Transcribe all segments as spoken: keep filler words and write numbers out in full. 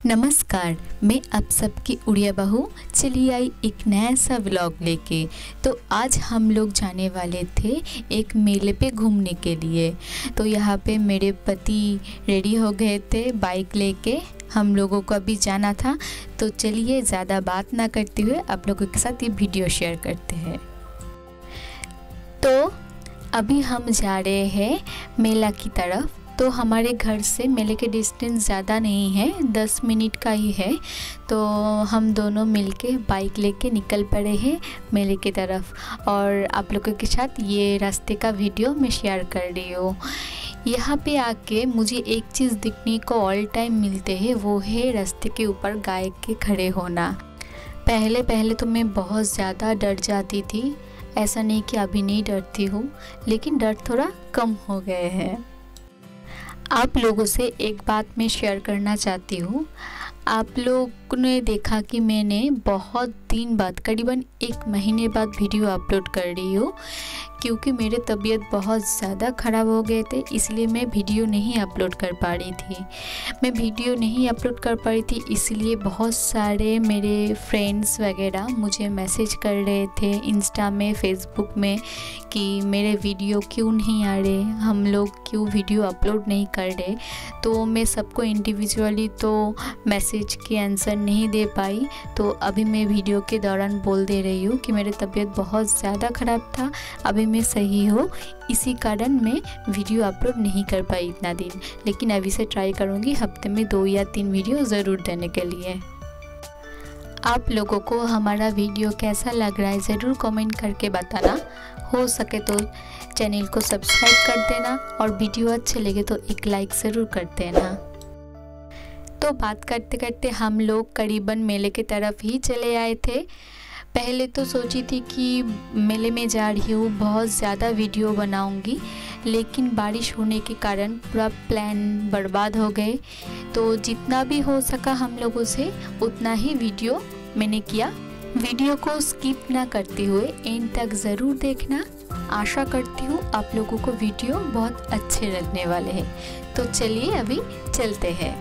नमस्कार, मैं आप सबकी उड़िया बहू चली आई एक नया सा व्लॉग लेके। तो आज हम लोग जाने वाले थे एक मेले पे घूमने के लिए। तो यहाँ पे मेरे पति रेडी हो गए थे बाइक लेके, हम लोगों को अभी जाना था। तो चलिए ज़्यादा बात ना करते हुए आप लोगों के साथ ये वीडियो शेयर करते हैं। तो अभी हम जा रहे हैं मेला की तरफ। तो हमारे घर से मेले के डिस्टेंस ज़्यादा नहीं है, दस मिनट का ही है। तो हम दोनों मिलके बाइक लेके निकल पड़े हैं मेले की तरफ। और आप लोगों के साथ ये रास्ते का वीडियो मैं शेयर कर रही हूँ। यहाँ पे आके मुझे एक चीज़ दिखने को ऑल टाइम मिलते हैं, वो है रास्ते के ऊपर गाय के खड़े होना। पहले पहले तो मैं बहुत ज़्यादा डर जाती थी, ऐसा नहीं कि अभी नहीं डरती हूँ, लेकिन डर थोड़ा कम हो गए हैं। आप लोगों से एक बात मैं शेयर करना चाहती हूँ। आप लोग ने देखा कि मैंने बहुत दिन बाद, करीबन एक महीने बाद वीडियो अपलोड कर रही हूँ, क्योंकि मेरे तबीयत बहुत ज़्यादा ख़राब हो गए थे, इसलिए मैं वीडियो नहीं अपलोड कर पा रही थी। मैं वीडियो नहीं अपलोड कर पा रही थी इसलिए बहुत सारे मेरे फ्रेंड्स वगैरह मुझे मैसेज कर रहे थे इंस्टा में, फेसबुक में, कि मेरे वीडियो क्यों नहीं आ रहे, हम लोग क्यों वीडियो अपलोड नहीं कर रहे। तो मैं सबको इंडिविजुअली तो मैसेज के आंसर नहीं दे पाई। तो अभी मैं वीडियो के दौरान बोल दे रही हूँ कि मेरी तबीयत बहुत ज़्यादा ख़राब था, अभी मैं सही हूँ, इसी कारण मैं वीडियो अपलोड नहीं कर पाई इतना दिन। लेकिन अभी से ट्राई करूँगी हफ्ते में दो या तीन वीडियो ज़रूर देने के लिए। आप लोगों को हमारा वीडियो कैसा लग रहा है ज़रूर कमेंट करके बताना। हो सके तो चैनल को सब्सक्राइब कर देना और वीडियो अच्छे लगे तो एक लाइक ज़रूर कर देना। तो बात करते करते हम लोग करीबन मेले की तरफ ही चले आए थे। पहले तो सोची थी कि मेले में जा रही हूँ, बहुत ज़्यादा वीडियो बनाऊंगी, लेकिन बारिश होने के कारण पूरा प्लान बर्बाद हो गए। तो जितना भी हो सका हम लोगों से उतना ही वीडियो मैंने किया। वीडियो को स्किप ना करते हुए एंड तक ज़रूर देखना। आशा करती हूँ आप लोगों को वीडियो बहुत अच्छे लगने वाले हैं। तो चलिए अभी चलते हैं।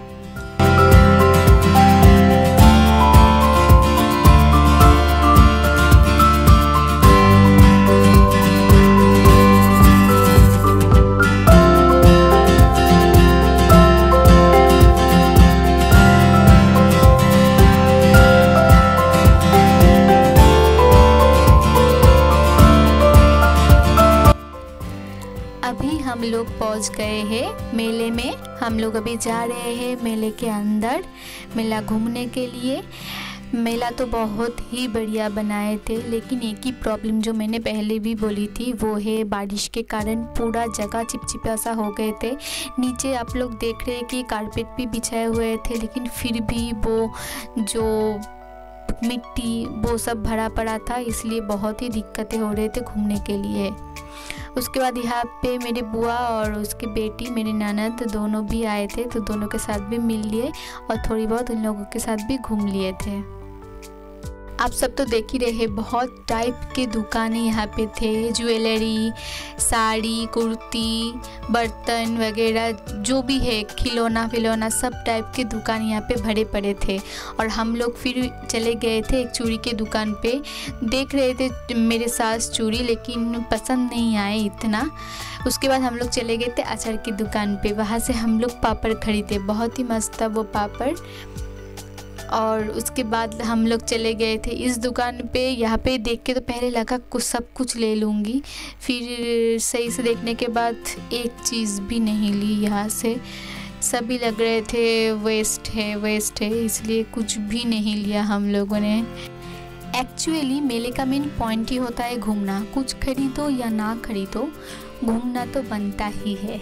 अभी हम लोग पहुंच गए हैं मेले में। हम लोग अभी जा रहे हैं मेले के अंदर, मेला घूमने के लिए। मेला तो बहुत ही बढ़िया बनाए थे, लेकिन एक ही प्रॉब्लम जो मैंने पहले भी बोली थी वो है बारिश के कारण पूरा जगह चिपचिपा सा हो गए थे। नीचे आप लोग देख रहे हैं कि कारपेट भी बिछाए हुए थे, लेकिन फिर भी वो जो मिट्टी वो सब भरा पड़ा था, इसलिए बहुत ही दिक्कतें हो रहे थे घूमने के लिए। उसके बाद यहाँ पे मेरी बुआ और उसकी बेटी, मेरी ननद, दोनों भी आए थे। तो दोनों के साथ भी मिल लिए और थोड़ी बहुत उन लोगों के साथ भी घूम लिए थे। आप सब तो देख ही रहे, बहुत टाइप के दुकानें यहाँ पे थे। ज्वेलरी, साड़ी, कुर्ती, बर्तन वगैरह जो भी है, खिलौना फिलौना, सब टाइप के दुकान यहाँ पे भरे पड़े थे। और हम लोग फिर चले गए थे एक चूड़ी के दुकान पे। देख रहे थे मेरे सास चूड़ी, लेकिन पसंद नहीं आए इतना। उसके बाद हम लोग चले गए थे अचार की दुकान पे। वहाँ से हम लोग पापड़ खरीदे, बहुत ही मस्त था वो पापड़। और उसके बाद हम लोग चले गए थे इस दुकान पे। यहाँ पे देख के तो पहले लगा कुछ सब कुछ ले लूँगी, फिर सही से देखने के बाद एक चीज़ भी नहीं ली यहाँ से। सभी लग रहे थे वेस्ट है वेस्ट है, इसलिए कुछ भी नहीं लिया हम लोगों ने। एक्चुअली मेले का मेन पॉइंट ही होता है घूमना। कुछ खरीदो या ना खरीदो, घूमना तो बनता ही है।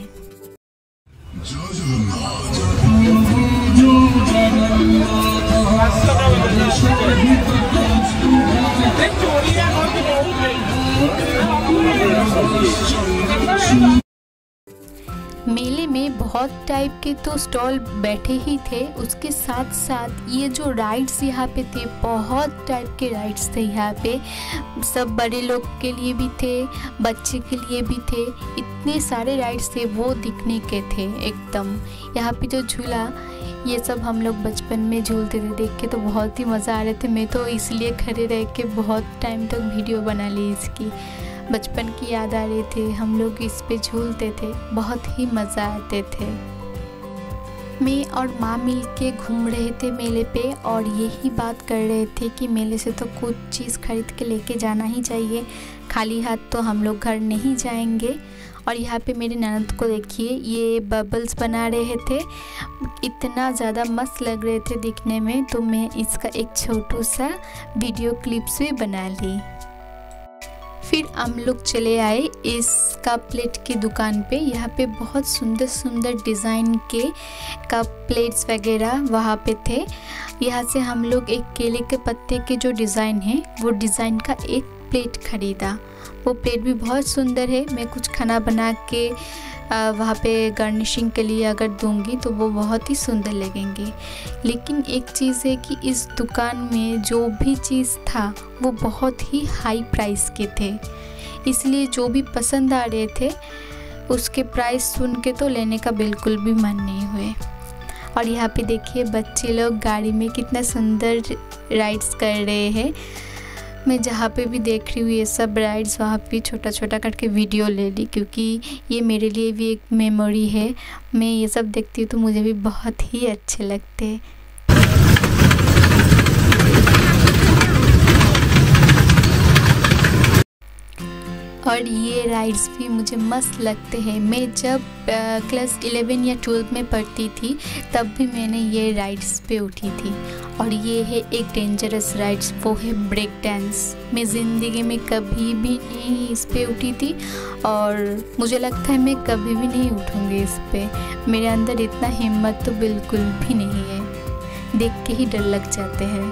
मेले में बहुत टाइप के तो स्टॉल बैठे ही थे, उसके साथ साथ ये जो राइड्स यहाँ पे थे, बहुत टाइप के राइड्स थे यहाँ पे। सब बड़े लोग के लिए भी थे, बच्चे के लिए भी थे, इतने सारे राइड्स थे, वो दिखने के थे एकदम। यहाँ पे जो झूला ये सब हम लोग बचपन में झूलते थे, देख के तो बहुत ही मज़ा आ रहे थे। मैं तो इसलिए खड़े रह के बहुत टाइम तक वीडियो बना ली इसकी। बचपन की याद आ रही थी, हम लोग इस पे झूलते थे, बहुत ही मज़ा आते थे। मैं और माँ मिल के घूम रहे थे मेले पे और यही बात कर रहे थे कि मेले से तो कुछ चीज़ खरीद के लेके जाना ही चाहिए, खाली हाथ तो हम लोग घर नहीं जाएंगे। और यहाँ पे मेरे ननद को देखिए, ये बबल्स बना रहे थे, इतना ज़्यादा मस्त लग रहे थे दिखने में, तो मैं इसका एक छोटू सा वीडियो क्लिप्स भी बना ली। फिर हम लोग चले आए इस कप प्लेट की दुकान पे। यहाँ पे बहुत सुंदर सुंदर डिज़ाइन के कप प्लेट्स वगैरह वहाँ पे थे। यहाँ से हम लोग एक केले के पत्ते के जो डिज़ाइन है वो डिज़ाइन का एक प्लेट ख़रीदा। वो प्लेट भी बहुत सुंदर है। मैं कुछ खाना बना के वहाँ पे गार्निशिंग के लिए अगर दूंगी तो वो बहुत ही सुंदर लगेंगे। लेकिन एक चीज़ है कि इस दुकान में जो भी चीज़ था वो बहुत ही हाई प्राइस के थे, इसलिए जो भी पसंद आ रहे थे उसके प्राइस सुन के तो लेने का बिल्कुल भी मन नहीं हुए। और यहाँ पे देखिए बच्चे लोग गाड़ी में कितना सुंदर राइड्स कर रहे हैं। मैं जहाँ पे भी देख रही हूँ ये सब राइड्स, वहाँ पे छोटा छोटा करके वीडियो ले ली, क्योंकि ये मेरे लिए भी एक मेमोरी है। मैं ये सब देखती हूँ तो मुझे भी बहुत ही अच्छे लगते हैं। और ये राइड्स भी मुझे मस्त लगते हैं। मैं जब क्लास इलेवन या ट्वेल्व में पढ़ती थी तब भी मैंने ये राइड्स पे उठी थी। और ये है एक डेंजरस राइड्स, वो है ब्रेक डांस। मैं ज़िंदगी में कभी भी नहीं इस पे उठी थी और मुझे लगता है मैं कभी भी नहीं उठूँगी इस पे। मेरे अंदर इतना हिम्मत तो बिल्कुल भी नहीं है, देख के ही डर लग जाते हैं।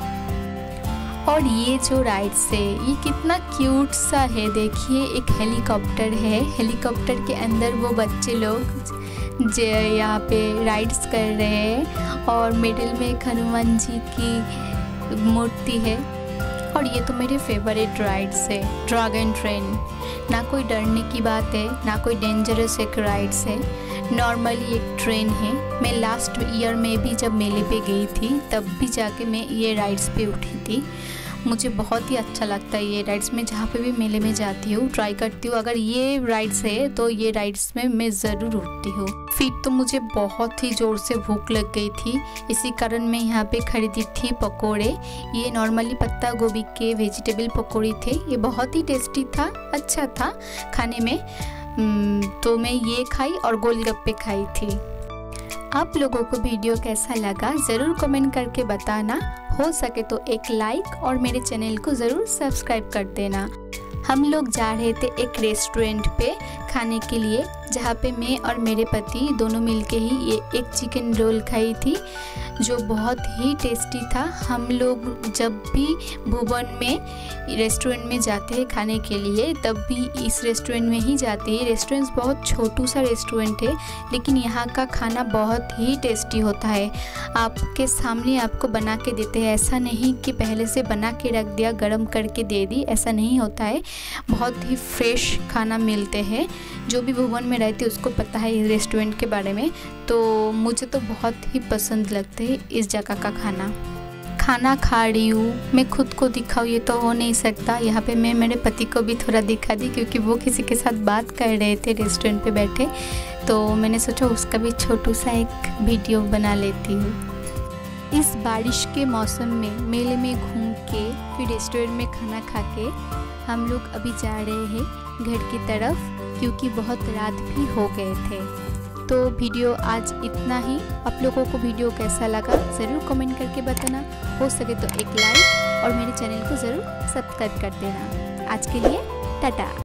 और ये जो राइड्स है ये कितना क्यूट सा है, देखिए एक हेलीकॉप्टर है, हेलीकॉप्टर के अंदर वो बच्चे लोग जो यहाँ पे राइड्स कर रहे हैं और मिडिल में एक हनुमान जी की मूर्ति है। और ये तो मेरे फेवरेट राइड्स है, ड्रैगन ट्रेन। ना कोई डरने की बात है, ना कोई डेंजरस एक राइड्स है, नॉर्मली एक ट्रेन है। मैं लास्ट ईयर में भी जब मेले पे गई थी तब भी जाके मैं ये राइड्स पे उठी थी। मुझे बहुत ही अच्छा लगता है ये राइड्स। मैं जहाँ पे भी मेले में जाती हूँ ट्राई करती हूँ, अगर ये राइड्स है तो ये राइड्स में मैं ज़रूर उठती हूँ। फिर तो मुझे बहुत ही ज़ोर से भूख लग गई थी, इसी कारण मैं यहाँ पे खरीदी थी पकोड़े। ये नॉर्मली पत्ता गोभी के वेजिटेबल पकोड़े थे, ये बहुत ही टेस्टी था, अच्छा था खाने में। तो मैं ये खाई और गोलगप्पे खाई थी। आप लोगों को वीडियो कैसा लगा ज़रूर कमेंट करके बताना, हो सके तो एक लाइक और मेरे चैनल को ज़रूर सब्सक्राइब कर देना। हम लोग जा रहे थे एक रेस्टोरेंट पे खाने के लिए, जहाँ पे मैं और मेरे पति दोनों मिलके ही ये एक चिकन रोल खाई थी जो बहुत ही टेस्टी था। हम लोग जब भी भुवन में रेस्टोरेंट में जाते हैं खाने के लिए तब भी इस रेस्टोरेंट में ही जाते हैं। रेस्टोरेंट बहुत छोटू सा रेस्टोरेंट है, लेकिन यहाँ का खाना बहुत ही टेस्टी होता है। आपके सामने आपको बना के देते हैं, ऐसा नहीं कि पहले से बना के रख दिया गरम करके दे दी, ऐसा नहीं होता है। बहुत ही फ्रेश खाना मिलते हैं। जो भी भुवन में रहती है उसको पता है इस रेस्टोरेंट के बारे में। तो मुझे तो बहुत ही पसंद लगते हैं इस जगह का खाना। खाना खा रही हूँ, मैं खुद को दिखाऊँ ये तो हो नहीं सकता। यहाँ पे मैं मेरे पति को भी थोड़ा दिखा दी, क्योंकि वो किसी के साथ बात कर रहे थे रेस्टोरेंट पे बैठे, तो मैंने सोचा उसका भी छोटू सा एक वीडियो बना लेती हूँ। इस बारिश के मौसम में मेले में घूम के फिर रेस्टोरेंट में खाना खा के हम लोग अभी जा रहे हैं घर की तरफ, क्योंकि बहुत रात भी हो गए थे। तो वीडियो आज इतना ही। आप लोगों को वीडियो कैसा लगा ज़रूर कमेंट करके बताना, हो सके तो एक लाइक और मेरे चैनल को ज़रूर सब्सक्राइब कर देना। आज के लिए टाटा।